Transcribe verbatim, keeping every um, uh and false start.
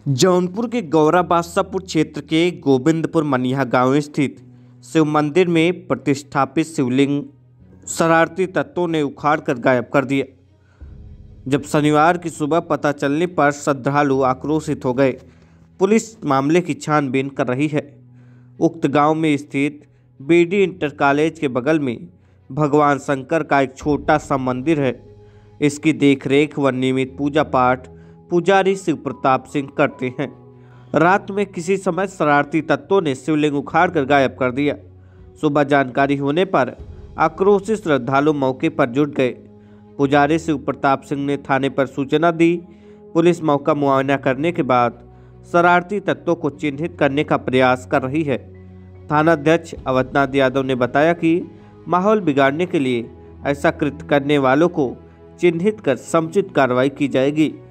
जौनपुर के गौरा बादशाहपुर क्षेत्र के गोविंदपुर मनिहा गांव स्थित शिव मंदिर में प्रतिष्ठापित शिवलिंग शरारती तत्वों ने उखाड़ कर गायब कर दिया। जब शनिवार की सुबह पता चलने पर श्रद्धालु आक्रोशित हो गए। पुलिस मामले की छानबीन कर रही है। उक्त गांव में स्थित बीडी इंटर कॉलेज के बगल में भगवान शंकर का एक छोटा सा मंदिर है। इसकी देखरेख व नियमित पूजा पाठ पुजारी शिव प्रताप सिंह करते हैं। रात में किसी समय शरारती तत्वों ने शिवलिंग उखाड़ कर गायब कर दिया। सुबह जानकारी होने पर आक्रोशित श्रद्धालु मौके पर जुट गए। पुजारी शिव प्रताप सिंह ने थाने पर सूचना दी। पुलिस मौका मुआयना करने के बाद शरारती तत्वों को चिन्हित करने का प्रयास कर रही है। थानाध्यक्ष अवधनाथ यादव ने बताया कि माहौल बिगाड़ने के लिए ऐसा कृत्य करने वालों को चिन्हित कर समुचित कार्रवाई की जाएगी।